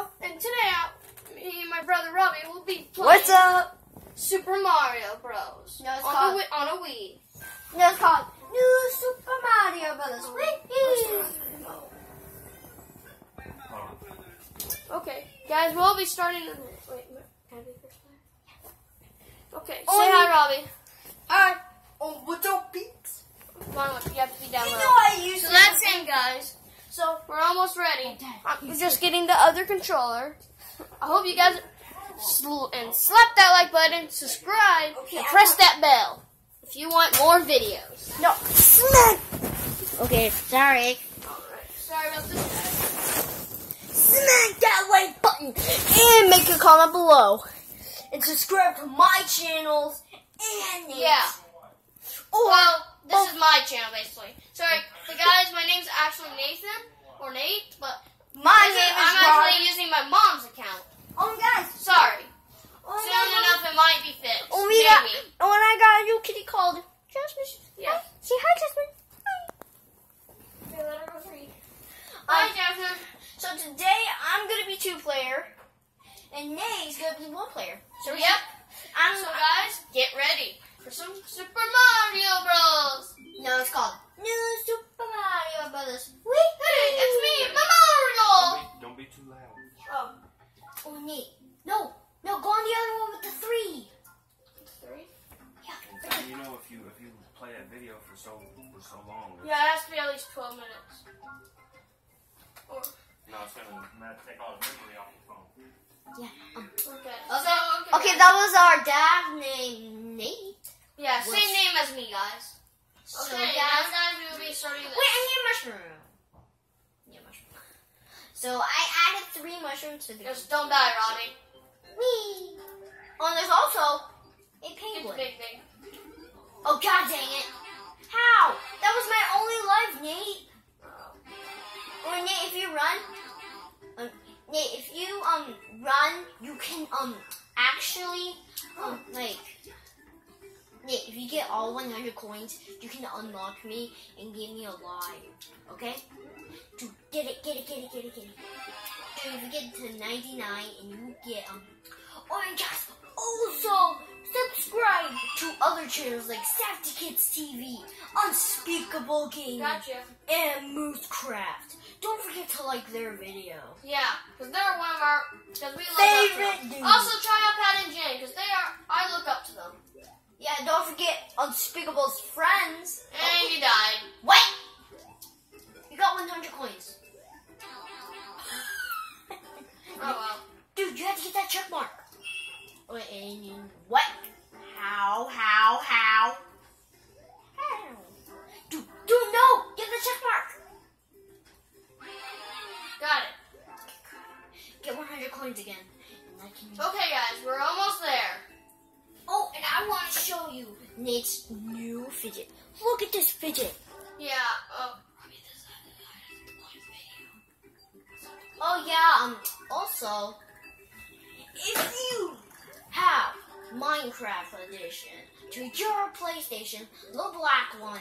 Mario, and today me and my brother Robbie will be playing What's up? Super Mario Bros. No, it's on a Wii. No, it's called New Super Mario Brothers. Whee! Okay, guys, we'll be starting. Wait, can I be first player? Okay, say Only- hi, Robbie. Alright. Oh, what's up, peeps? Come on, you have to be down You low. know I used So to. that's it, guys. So we're almost ready. We're just getting the other controller. I hope you guys slap that like button, subscribe, and press that bell if you want more videos. No, smack. Okay, sorry. Alright, sorry about this, guys. Smack that like button and make a comment below. And subscribe to my channels and Nate's. Yeah. Or, Well, this is my channel, basically. Sorry, the guys, my name's actually Nathan, or Nate, but my name is I'm actually using my mom's account. Oh, guys. Sorry. Oh, Soon enough, it might be fixed. Oh, Maybe. when I got a new kitty called Jasmine. Yeah. Say hi, Jasmine. Okay, let her go free. Hi, Jasmine. So today I'm gonna be 2-player, and Nate's gonna be 1-player. So Yep. So, guys, get ready for some Super Mario Bros. No, it's called New Super Mario Brothers. Hey, it's me, Mario. Don't be too loud. Oh, Nate. No, go on the other one with the 3. 3? Yeah. You know, if you play that video for so long, Yeah, it has to be at least 12 minutes. Or, no, it's gonna take all the memory off your phone. Yeah. okay. Okay, that was our dad named Nate. Yeah, same name as me, guys. So, Okay, guys. now we will be starting this. Wait, I need a mushroom. So I added 3 mushrooms to the. Just don't die, Robbie. Whee! Oh, and there's also a It's penguin. big. Oh, god dang it! How? That was my only life, Nate. Or Nate, if you run, Nate, if you run, you can actually like. Nate, if you get all 100 coins, you can unlock me and give me a life. Okay? To get it. And if you get to 99 and you get oh and guys, also subscribe to other channels like Safety Kids TV, Unspeakable Gaming, Gotcha. and Moosecraft. Don't forget to like their video. Yeah, because they're one of our, because we look up to Favorite them. dudes. Also, try out Pat and Jen, because I look up to them. Yeah, don't forget Unspeakable's friends. And you died. What? You got 100 coins. Oh well. Dude, you have to get that check mark. Wait, and you, what? How? Dude, no! Get the check mark! Got it. Get 100 coins again. And I can... Okay, guys, we're almost there. Oh, and I want to show you Nate's new fidget. Look at this fidget. Yeah, Oh, yeah, also, if you have Minecraft Edition to your PlayStation, the black one,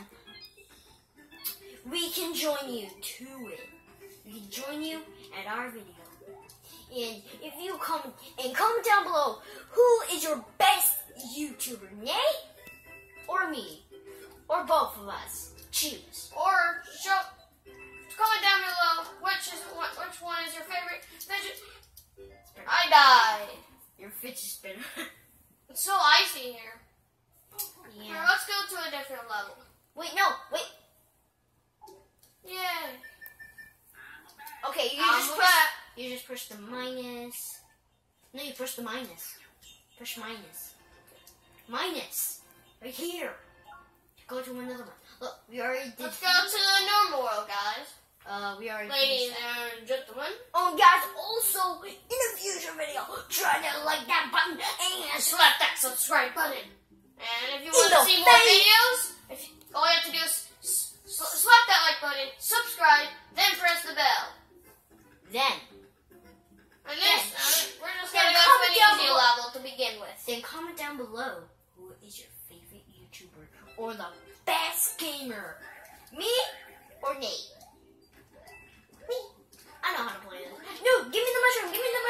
we can join you to it. We can join you at our video. And if you comment down below, who is your best YouTuber, Nate or me? Or both of us? Choose. or comment down below which one is your favorite fidget. I died. Your fidget spinner. It's so icy here. Yeah. Here, let's go to a different level. Wait, no, wait. Yeah. Okay, you just push the minus. No, you push the minus. Push minus. Minus. Right here. Go to another one. Look, we already did. Let's go to the normal world, guys. We already Ladies finished that. and gentlemen. Oh, guys, also, in a future video, try to like that button and slap that subscribe button. And if you want to see more videos, all you have to do is slap that like button, subscribe, then press the bell. Then We're just going to go to an easy level to begin with. comment down below who is your favorite YouTuber or the best gamer. Me or Nate? Me. I know how to play this. No, give me the mushroom. Give me the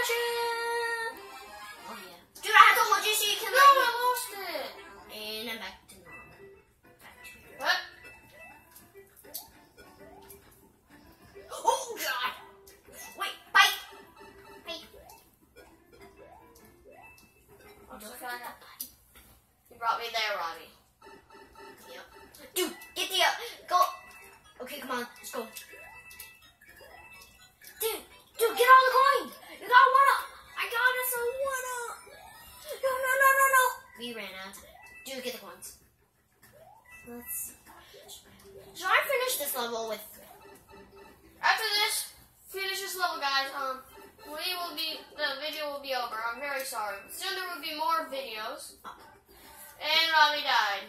We ran out of time. Do get the coins. Let's see. Should I finish this level with... After this, finish this level, guys. The video will be over. I'm very sorry. Soon there will be more videos. And Robbie died.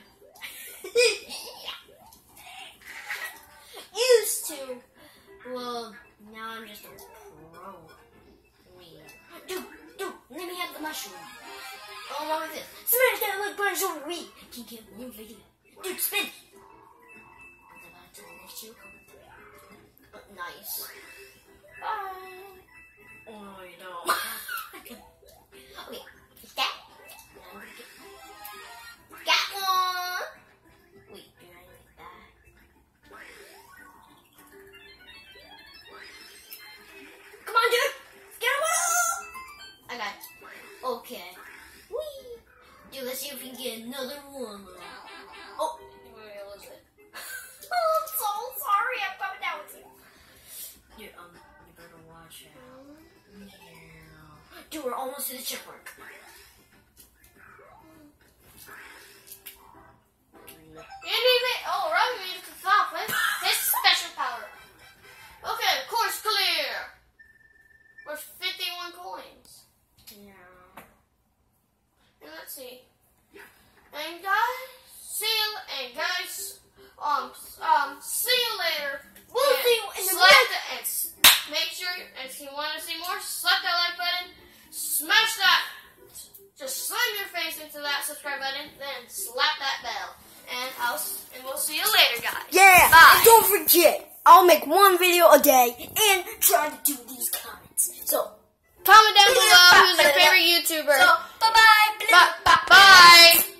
Used to. Well, now I'm just a pro. Dude, let me have the mushroom. Oh, what was it? Smash that like button so we can get one video. Dude, spin. I'm about to let you come. Nice. Bye. Oh, you don't. Okay, get that. Now I'm gonna get... Got one. Wait, do I get that? Come on, dude. Get him. I got it. Okay. Whee. Dude, let's see if we can get another one. Oh. Where was it? Oh, I'm so sorry. I'm coming down with you. Dude, you better watch out. Yeah. Dude, we're almost to the checkmark. Oh, Robbie made it to the top with his special power. Okay, course clear. With 51 coins. Yeah. And let's see. And guys, see you later. We'll see you in the next. Make sure, if you want to see more, slap that like button, smash that, just slam your face into that subscribe button, then slap that bell. And we'll see you later, guys. Yeah. Bye. And don't forget, I'll make one video a day and try to do these comments. So, comment down below who's your favorite YouTuber. So, bye-bye. Bye.